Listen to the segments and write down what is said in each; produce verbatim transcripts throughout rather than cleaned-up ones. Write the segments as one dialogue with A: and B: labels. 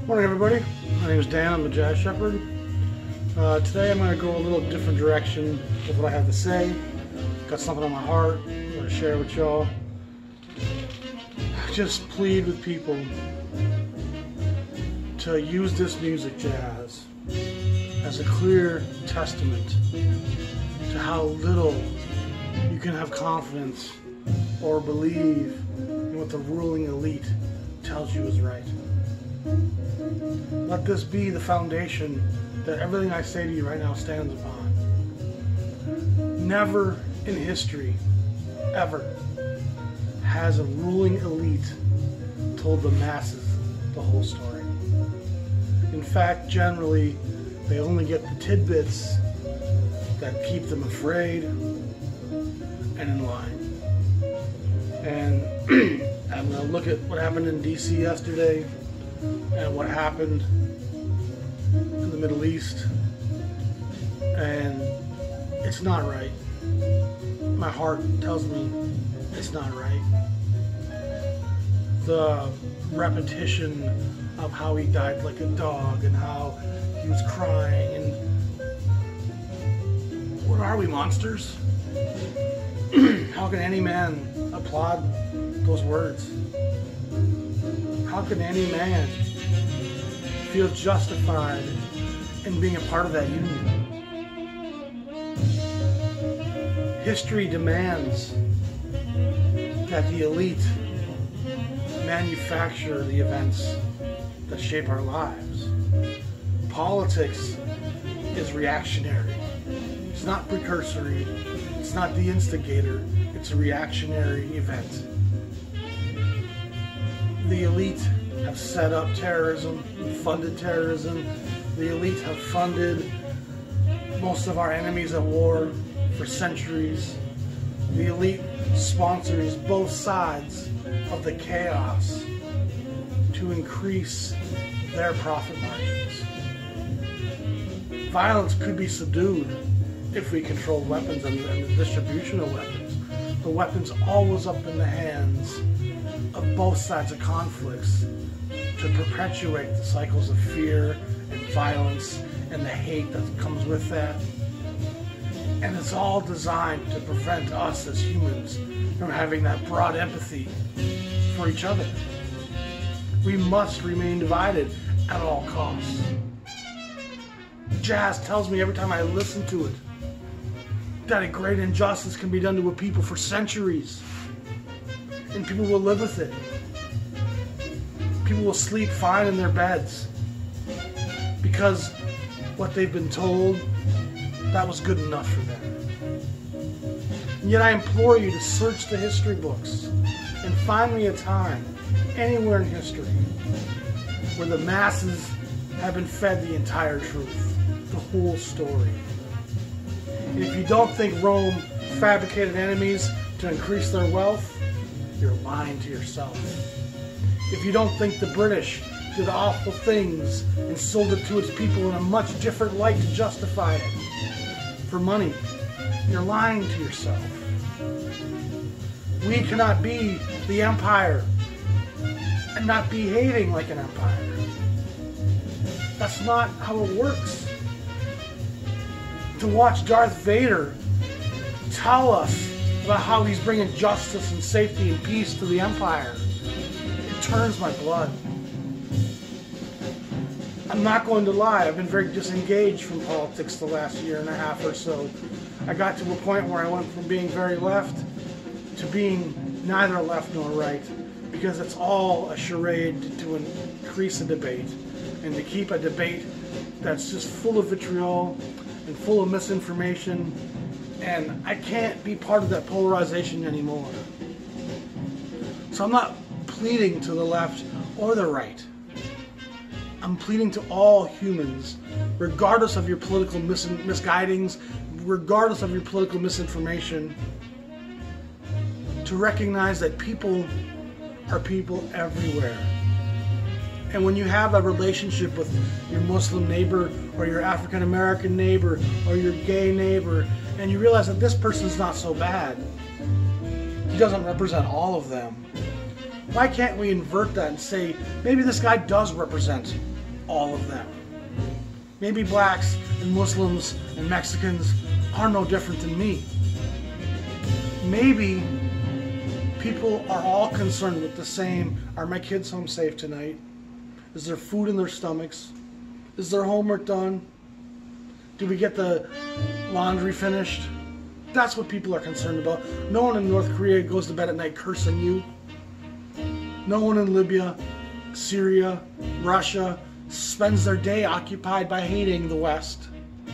A: Morning everybody, my name is Dan, I'm a Jazz Shepherd. Uh, today I'm going to go a little different direction with what I have to say. Got something on my heart I'm going to share with y'all. Just plead with people to use this music, jazz, as a clear testament to how little you can have confidence or believe in what the ruling elite tells you is right. Let this be the foundation that everything I say to you right now stands upon. Never in history, ever, has a ruling elite told the masses the whole story. In fact, generally, they only get the tidbits that keep them afraid and in line. And I'm going to look at what happened in D C yesterday and what happened in the Middle East, and it's not right. My heart tells me it's not right. The repetition of how he died like a dog and how he was crying, and what are we, monsters? How can any man applaud those words? How can any man feel justified in being a part of that union? History demands that the elite manufacture the events that shape our lives. Politics is reactionary. It's not precursory. It's not the instigator. It's a reactionary event. The elite have set up terrorism, funded terrorism. The elite have funded most of our enemies at war for centuries. The elite sponsors both sides of the chaos to increase their profit margins. Violence could be subdued if we control weapons and, and the distribution of weapons. The weapons always up in the hands of both sides of conflicts to perpetuate the cycles of fear and violence and the hate that comes with that. And it's all designed to prevent us as humans from having that broad empathy for each other. We must remain divided at all costs. Jazz tells me every time I listen to it that a great injustice can be done to a people for centuries, and people will live with it. People will sleep fine in their beds because what they've been told, that was good enough for them. And yet I implore you to search the history books and find me a time anywhere in history where the masses have been fed the entire truth, the whole story. And if you don't think Rome fabricated enemies to increase their wealth, you're lying to yourself. If you don't think the British did awful things and sold it to its people in a much different light to justify it for money, you're lying to yourself. We cannot be the empire and not behaving like an empire. That's not how it works. To watch Darth Vader tell us about how he's bringing justice and safety and peace to the empire, it turns my blood. I'm not going to lie, I've been very disengaged from politics the last year and a half or so. I got to a point where I went from being very left to being neither left nor right, because it's all a charade to increase a debate and to keep a debate that's just full of vitriol and full of misinformation, and I can't be part of that polarization anymore. So I'm not pleading to the left or the right. I'm pleading to all humans, regardless of your political mis misguidings, regardless of your political misinformation, to recognize that people are people everywhere. And when you have a relationship with your Muslim neighbor or your African American neighbor or your gay neighbor, and you realize that this person's not so bad, he doesn't represent all of them, why can't we invert that and say, maybe this guy does represent all of them. Maybe blacks and Muslims and Mexicans are no different than me. Maybe people are all concerned with the same, are my kids home safe tonight? Is there food in their stomachs? Is their homework done? Do we get the laundry finished? That's what people are concerned about. No one in North Korea goes to bed at night cursing you. No one in Libya, Syria, Russia spends their day occupied by hating the West.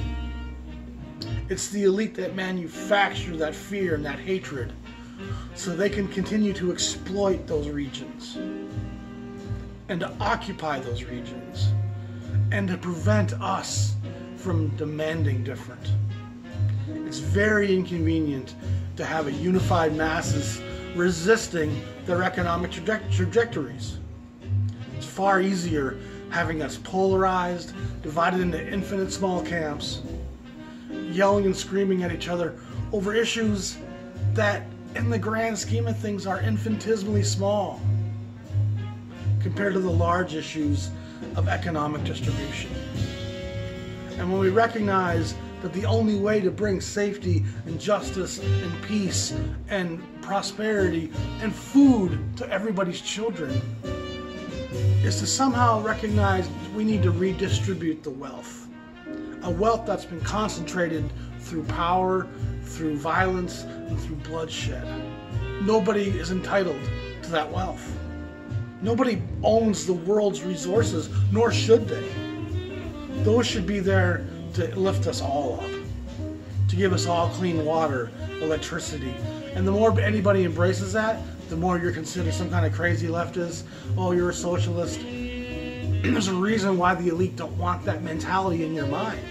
A: It's the elite that manufacture that fear and that hatred so they can continue to exploit those regions and to occupy those regions and to prevent us from demanding different. It's very inconvenient to have a unified masses resisting their economic traje- trajectories. It's far easier having us polarized, divided into infinite small camps, yelling and screaming at each other over issues that, in the grand scheme of things, are infinitesimally small compared to the large issues of economic distribution. And when we recognize that the only way to bring safety and justice and peace and prosperity and food to everybody's children is to somehow recognize we need to redistribute the wealth. A wealth that's been concentrated through power, through violence, and through bloodshed. Nobody is entitled to that wealth. Nobody owns the world's resources, nor should they. Those should be there to lift us all up, to give us all clean water, electricity. And the more anybody embraces that, the more you're considered some kind of crazy leftist. Oh, you're a socialist. There's a reason why the elite don't want that mentality in your mind.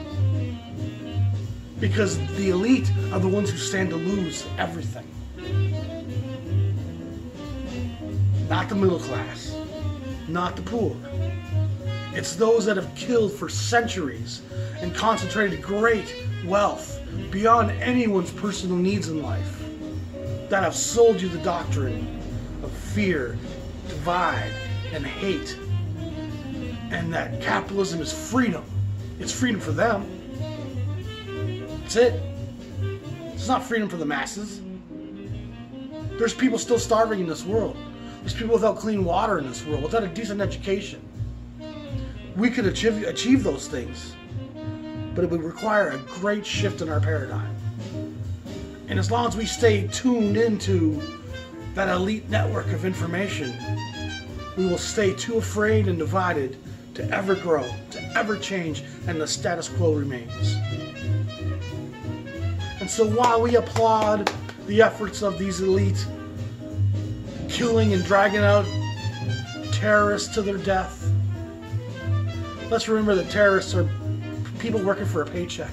A: Because the elite are the ones who stand to lose everything. Not the middle class, not the poor. It's those that have killed for centuries and concentrated great wealth beyond anyone's personal needs in life, that have sold you the doctrine of fear, divide, and hate, and that capitalism is freedom. It's freedom for them. That's it. It's not freedom for the masses. There's people still starving in this world. There's people without clean water in this world, without a decent education. We could achieve, achieve those things, but it would require a great shift in our paradigm. And as long as we stay tuned into that elite network of information, we will stay too afraid and divided to ever grow, to ever change, and the status quo remains. And so while we applaud the efforts of these elite killing and dragging out terrorists to their death, let's remember that terrorists are people working for a paycheck.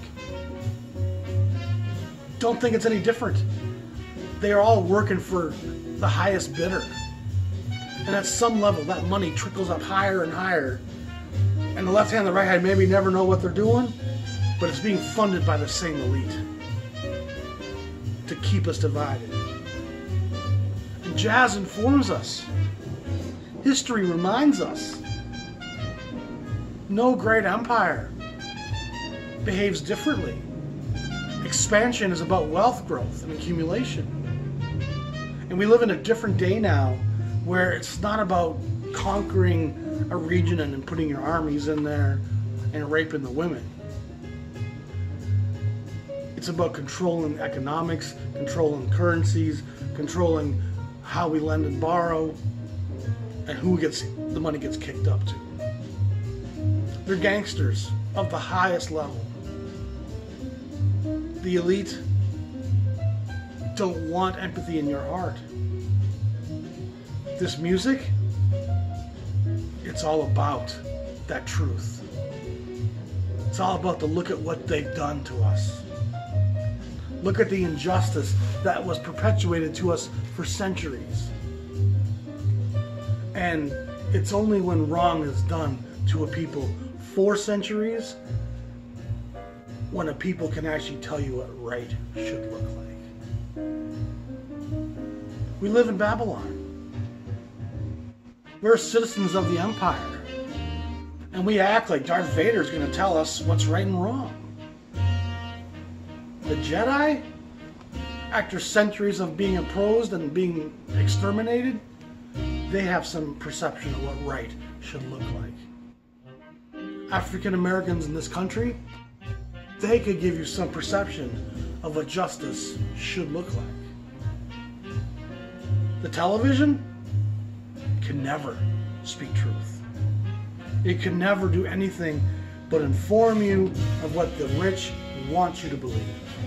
A: Don't think it's any different. They are all working for the highest bidder. And at some level, that money trickles up higher and higher. And the left hand and the right hand maybe never know what they're doing, but it's being funded by the same elite to keep us divided. And jazz informs us. History reminds us. No great empire behaves differently. Expansion is about wealth growth and accumulation. And we live in a different day now where it's not about conquering a region and putting your armies in there and raping the women. It's about controlling economics, controlling currencies, controlling how we lend and borrow, and who gets the money gets kicked up to. They're gangsters of the highest level. The elite don't want empathy in your heart. This music, it's all about that truth. It's all about the look at what they've done to us. Look at the injustice that was perpetuated to us for centuries. And it's only when wrong is done to a people for centuries when a people can actually tell you what right should look like. We live in Babylon. We're citizens of the empire. And we act like Darth Vader is going to tell us what's right and wrong. The Jedi, after centuries of being opposed and being exterminated, they have some perception of what right should look like. African Americans in this country, they could give you some perception of what justice should look like. The television can never speak truth. It can never do anything but inform you of what the rich want you to believe.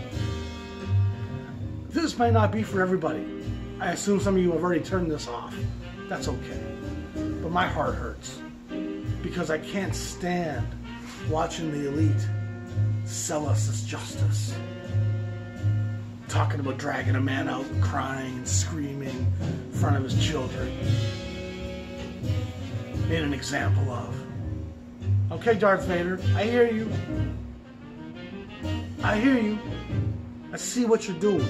A: This might not be for everybody. I assume some of you have already turned this off. That's okay. But my heart hurts because I can't stand watching the elite sell us this justice. Talking about dragging a man out and crying and screaming in front of his children. Made an example of. Okay, Darth Vader, I hear you. I hear you. I see what you're doing.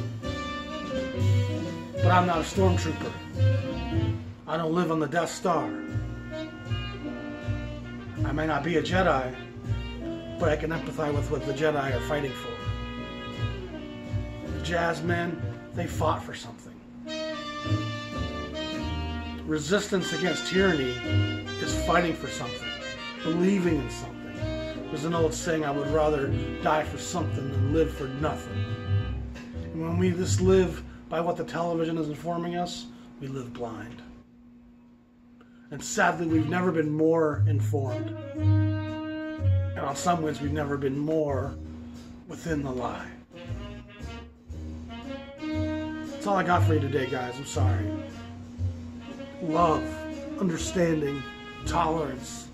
A: But I'm not a stormtrooper. I don't live on the Death Star. I may not be a Jedi, but I can empathize with what the Jedi are fighting for. The Jazzmen, they fought for something. Resistance against tyranny is fighting for something, believing in something. There's an old saying, I would rather die for something than live for nothing. And when we just live by what the television is informing us, we live blind. And sadly, we've never been more informed. And on some ways, we've never been more within the lie. That's all I got for you today, guys. I'm sorry. Love, understanding, tolerance.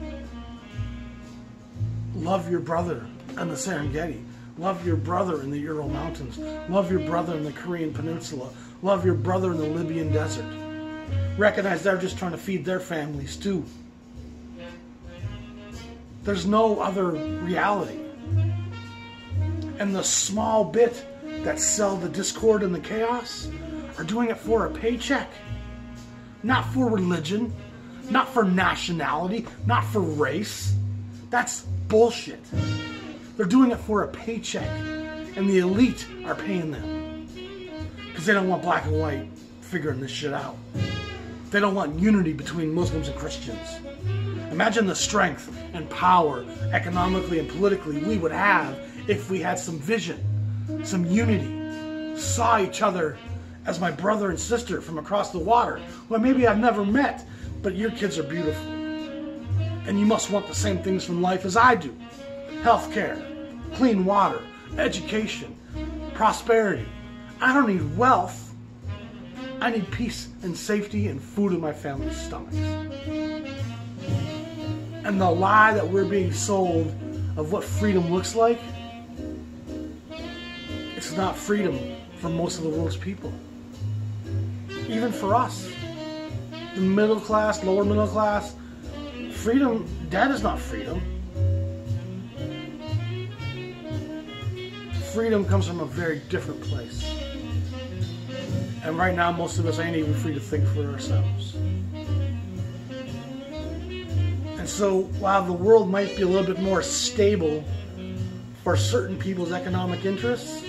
A: Love your brother in the Serengeti. Love your brother in the Ural Mountains. Love your brother in the Korean Peninsula. Love your brother in the Libyan desert. Recognize they're just trying to feed their families too. There's no other reality. And the small bit that sell the discord and the chaos are doing it for a paycheck. Not for religion, not for nationality, not for race. That's bullshit. They're doing it for a paycheck, and the elite are paying them because they don't want black and white figuring this shit out. They don't want unity between Muslims and Christians. Imagine the strength and power economically and politically we would have if we had some vision, some unity, saw each other as my brother and sister from across the water, who maybe I've never met, but your kids are beautiful. And you must want the same things from life as I do. Healthcare, clean water, education, prosperity. I don't need wealth. I need peace and safety and food in my family's stomachs. And the lie that we're being sold of what freedom looks like, it's not freedom for most of the world's people. Even for us, the middle class, lower middle class, freedom, that is not freedom. Freedom comes from a very different place. And right now, most of us ain't even free to think for ourselves. And so, while the world might be a little bit more stable for certain people's economic interests,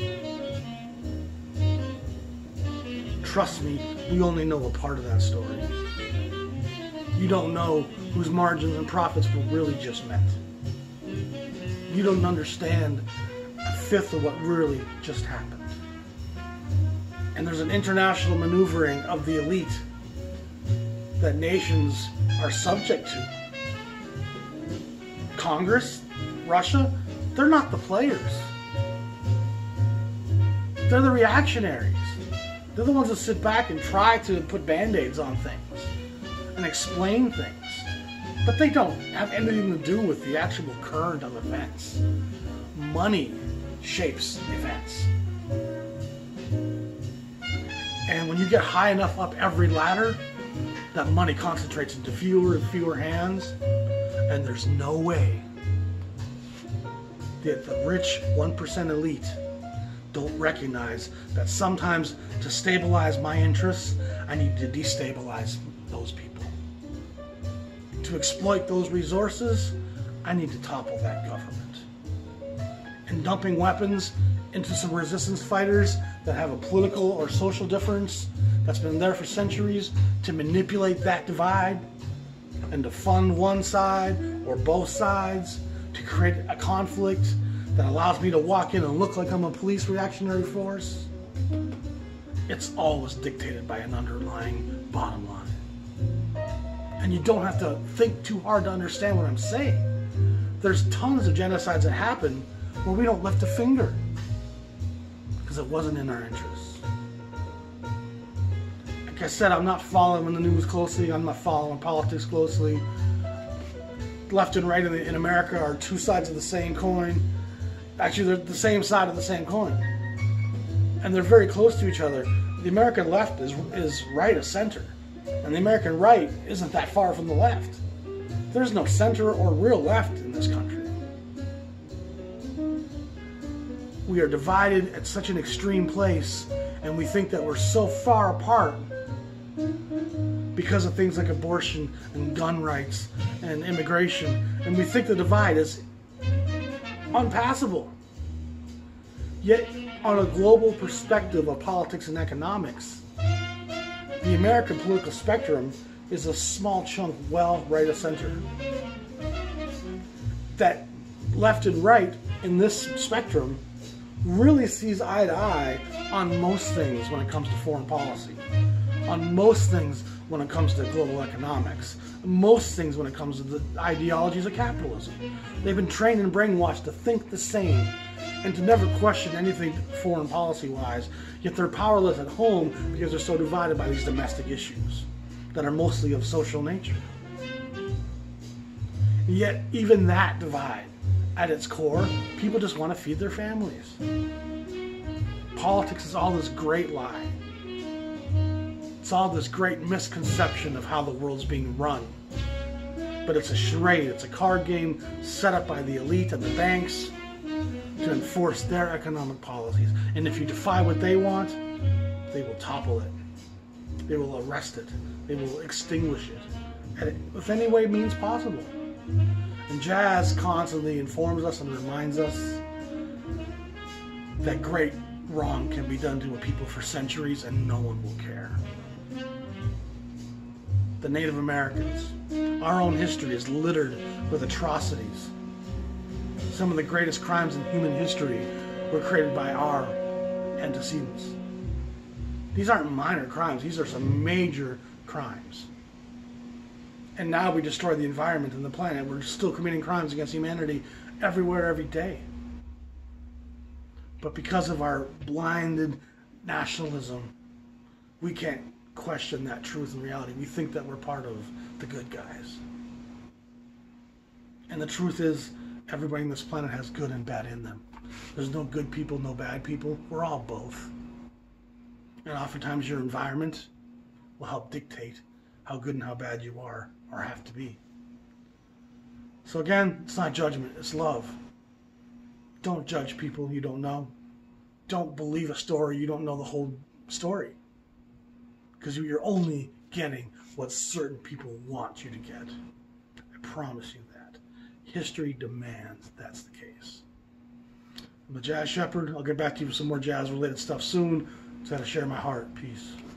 A: trust me, we only know a part of that story. You don't know whose margins and profits were really just met. You don't understand a fifth of what really just happened. And there's an international maneuvering of the elite that nations are subject to. Congress, Russia, they're not the players. They're the reactionaries. They're the ones that sit back and try to put band-aids on things and explain things. But they don't have anything to do with the actual current of events. Money shapes events. And when you get high enough up every ladder, that money concentrates into fewer and fewer hands, and there's no way that the rich one percent elite don't recognize that sometimes to stabilize my interests, I need to destabilize those people. to exploit those resources, I need to topple that government. And dumping weapons into some resistance fighters that have a political or social difference that's been there for centuries to manipulate that divide and to fund one side or both sides to create a conflict that allows me to walk in and look like I'm a police reactionary force. It's always dictated by an underlying bottom line. And you don't have to think too hard to understand what I'm saying. There's tons of genocides that happen where we don't lift a finger because it wasn't in our interests. Like I said, I'm not following the news closely. I'm not following politics closely. Left and right in, the, in America are two sides of the same coin. Actually, they're the same side of the same coin. And they're very close to each other. The American left is, is right of center. And the American right isn't that far from the left. There's no center or real left in this country. We are divided at such an extreme place, and we think that we're so far apart because of things like abortion and gun rights and immigration, and we think the divide is unpassable. Yet, on a global perspective of politics and economics, the American political spectrum is a small chunk well right of center. That left and right in this spectrum really sees eye to eye on most things when it comes to foreign policy, on most things when it comes to global economics, most things when it comes to the ideologies of capitalism. They've been trained and brainwashed to think the same and to never question anything foreign policy-wise, yet they're powerless at home because they're so divided by these domestic issues that are mostly of social nature. Yet even that divide, at its core, people just want to feed their families. Politics is all this great lie. It's all this great misconception of how the world's being run. But it's a charade, it's a card game set up by the elite and the banks to enforce their economic policies. And if you defy what they want, they will topple it. They will arrest it. They will extinguish it, and if any way means possible. And jazz constantly informs us and reminds us that great wrong can be done to a people for centuries and no one will care. The Native Americans, our own history is littered with atrocities. Some of the greatest crimes in human history were created by our antecedents. These aren't minor crimes, these are some major crimes. And now we destroy the environment and the planet. We're still committing crimes against humanity everywhere, every day. But because of our blinded nationalism, we can't question that truth and reality. We think that we're part of the good guys. And the truth is, everybody on this planet has good and bad in them. There's no good people, no bad people. We're all both. And oftentimes your environment will help dictate how good and how bad you are or have to be. So again, it's not judgment, it's love. Don't judge people you don't know. Don't believe a story you don't know the whole story. Because you're only getting what certain people want you to get. I promise you that. History demands that's the case. I'm the Jazz Shepherd. I'll get back to you with some more jazz-related stuff soon. Just had to share my heart. Peace.